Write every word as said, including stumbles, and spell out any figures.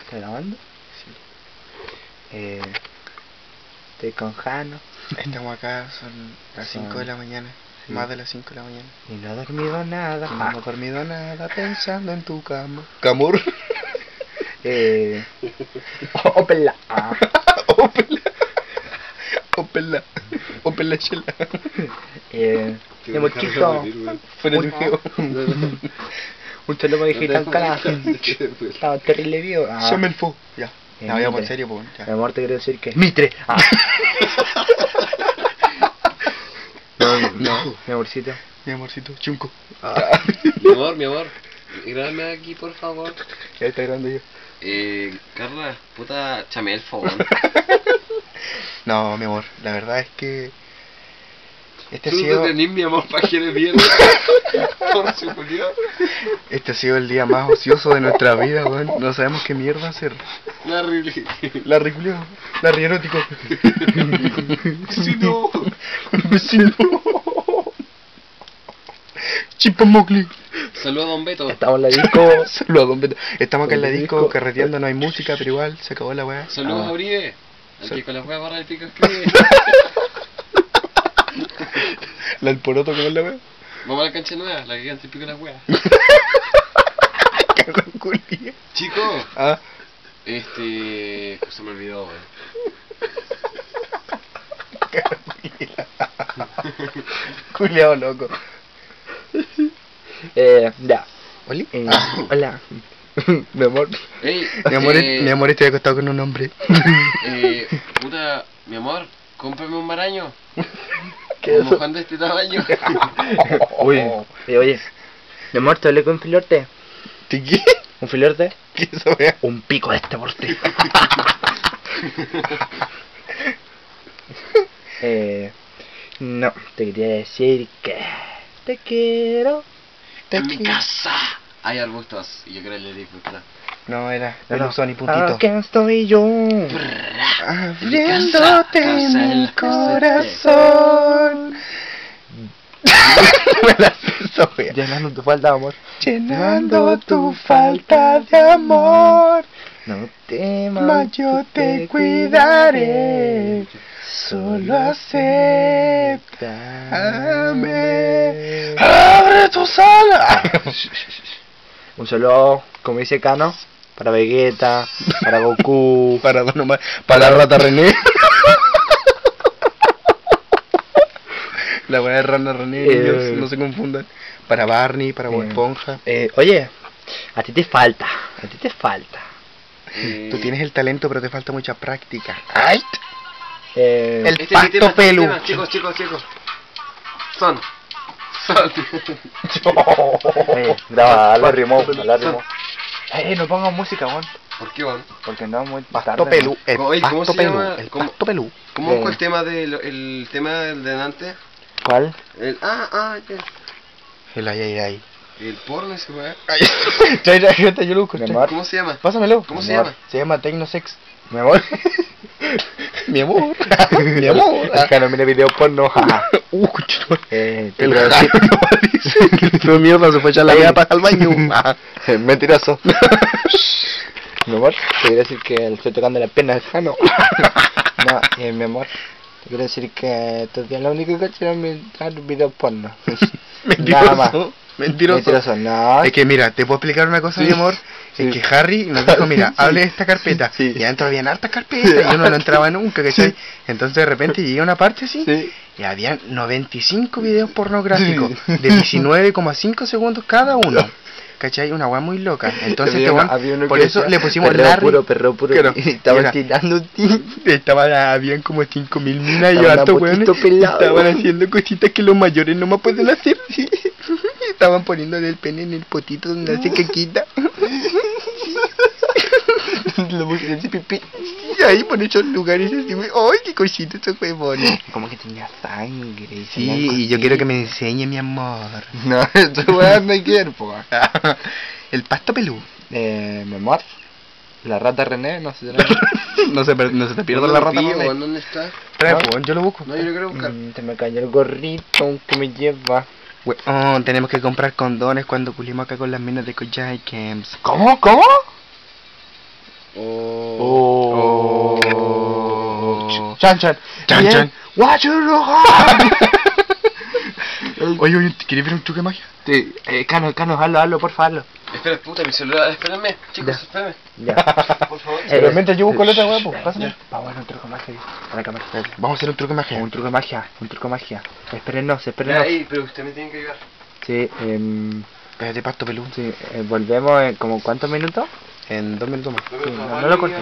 ¿Está grabando? Sí. Eh, estoy con Jano. Estamos acá, son las cinco Son- de la mañana. sí. Más de las cinco de la mañana. Y no he dormido nada. Y Ah. no he dormido nada pensando en tu cama. ¿Camor? Eh... Opela. Ah. Opela. Opela. Opela chela. Eh... Qué Hemos dejar de chico. morir, weón. Fuera Un- el geo. Un saludo para Digital Canal. Después. Estaba terrible vivo. Ah. Llame el fo. Ya. Eh, No, ya, Mitre. en serio, pues. Mi Ya. amor, te quiero decir que es Mitre. Ah. No, no, mi amorcito. Mi amorcito, chunco. Ah, mi amor, mi amor, grábame aquí por favor. Ya está grande yo. Eh, Carla, puta, chame el phone. No, mi amor, la verdad es que este ha Tú no sido tenés mi amor para que de mierda. Por su culiao. este ha sido el día más ocioso de nuestra vida, weón. No sabemos qué mierda hacer. La ridícula. La reculió, la erótico. Sí, no. Vecino. Chipamogli. Saludos a Don Beto. Estamos en la disco. Saludos a Don Beto. Estamos acá en la disco, Disco. carreteando, no hay música, pero igual se acabó la weá. Saludos Ah. a Uribe. Al Sal- que con la hueá barra el pico escribe. La el poroto, ¿cómo es la weá? Vamos a la cancha nueva, la que canta el pico de la hueá. Culia. Chicos, Ah, este. Se me olvidó, weón. culiao loco. Eh, ya. ¿Oli? Eh, Ah. hola. Mi amor. Ey, Mi amor, eh, mi amor, estoy acostado con un hombre. Eh, puta, mi amor, cómprame un maraño. ¿Qué es Como eso? Juan de este tamaño. Oye, oye, oye. Mi amor, te hablé con un filorte. ¿Te qué? ¿Un filorte? ¿Qué es eso, weá? Un pico de este porte. eh, no, te quería decir que te quiero. En mi casa hay arbustos y yo creo que le disfrutará. No, era No, no. Peluzón y puntito. Aquí estoy yo. Abriéndote mi corazón. Me la sé esa wea. Llenando tu falta, amor. Llenando tu falta de amor. No te Mas yo te cuidaré. Solo acéptame. Abre tu sala. Un saludo, como dice Cano, para Vegeta, para Goku. Para Don Omar, para la rata René. La weá de Rana René, Eh. niños, no se confundan. Para Barney, para Bob Eh. Esponja. Eh, oye, a ti te falta, a ti te falta. Eh, Tú tienes el talento, pero te falta mucha práctica. ¡Ay! Eh, El este es mi pasto tema, este es mi pelu. tema, chicos, chicos, chicos. Son. Son. eh, graba, la rimó, la rimó. Eh, no pongas música, weón, ¿Por qué, van? porque no muy Pasto tarde, pelú. ¿no? El Oye, ¿cómo pasto se pelú. llama? El ¿Cómo? pasto pelú. ¿Cómo Eh. fue el tema del el tema del de delante? ¿Cuál? El ah, ah, ya. El ay, ay, ay. El porno ese weá. Trae la gente, yo lo busco. Mi amor. ¿Cómo se llama? Pásamelo. ¿Cómo Mi se amor. llama? Se llama Tecnosex. Mi amor. Mi amor. Mi amor. Es que no mire video porno, jaja. Uh, cuchito. Eh, te El quiero jano decir- no dice que tu mierda se fue a echar la Oye. vida para al baño. Ah. Mentiroso. Mi amor, te quiero decir que le estoy tocando las piernas al Jano. No, eh, mi amor, te quiero decir que todavía lo único que he hecho era mirar videos porno. Nada más. Mentiroso. Mentiroso. Mentiroso, no. Es que mira, te puedo explicar una cosa, Sí. mi amor. Sí. Es que Harry nos dijo, mira, Sí. hable de esta carpeta. Sí. Y adentro habían hartas carpetas y uno no entraba nunca, ¿cachai? Sí. Entonces de repente llegué a una parte así Sí. y habían noventa y cinco videos pornográficos Sí. de diecinueve coma cinco segundos cada uno. ¿Cachai? Una weá muy loca. Entonces Había este uno- weón, había uno por que eso decía, le pusimos perreo Larry. puro, perreo puro. Claro. Y estaban Era- tirando ti. Estaba, habían como cinco mil minas y Estaban hartos a weones. potito pelado. Estaban haciendo cositas que los mayores no más pueden hacer. Estaban poniéndole el pene en el potito donde hace caquita. La mujer hace pipí. Y ahí por esos lugares así, güey, ¡ay, qué cosita esos huevones! Como que tenía sangre. y Sí, tenían y yo costillas. quiero que me enseñe, mi amor. No, esto weón no hay que ver, po. El pasto pelú. Eh, mi amor, la rata René, no sé si No se, per- no se te pierda ¿Dónde la lo rata, pillo, René. weón? ¿Dónde está? Trae, ¿No? pues, yo lo busco. No, yo lo quiero buscar. Mm, se me cayó el gorrito que me lleva. Weón, tenemos que comprar condones cuando culimos acá con las minas de Kojai Camps. ¿Cómo? ¿Cómo? Oh. Oh. Chan, chan. Chan, Bien. chan. Guachurro. Oye, oye, ¿quieres ver un truco de magia? Sí, eh, Cano, Cano, hazlo, hazlo, porfa, hazlo. Espera, puta, mi celular. Espérenme, chicos, Ya. espérenme. Ya. Por favor. Pero mientras yo busco la otra hueá, pues, ya, pásame. ya. Vamos a ver un truco de magia. A la cámara. Vamos a hacer un truco de magia. Un truco de magia, un truco de magia. Espérennos, Ya, espérennos. ey, pero usted me tiene que ayudar. Sí, em, Espérate, pasto peludo. sí, eh, volvemos en como cuántos minutos. En dos minutos más. Sí, no, no lo cortes.